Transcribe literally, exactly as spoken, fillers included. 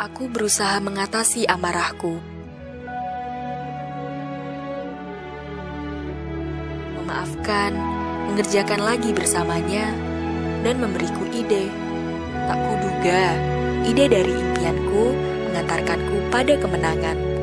Aku berusaha mengatasi amarahku, memaafkan, mengerjakan lagi bersamanya, dan memberiku ide. Tak kuduga, ide dari impianku mengantarkanku pada kemenangan.